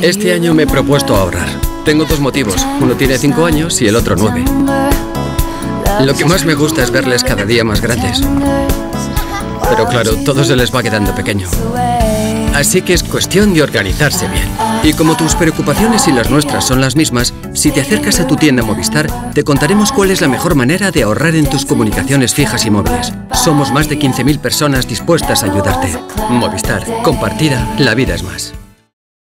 Este año me he propuesto ahorrar. Tengo dos motivos. Uno tiene 5 años y el otro 9. Lo que más me gusta es verles cada día más grandes. Pero claro, todo se les va quedando pequeño. Así que es cuestión de organizarse bien. Y como tus preocupaciones y las nuestras son las mismas, si te acercas a tu tienda Movistar, te contaremos cuál es la mejor manera de ahorrar en tus comunicaciones fijas y móviles. Somos más de 15.000 personas dispuestas a ayudarte. Movistar. Compartida, la vida es más.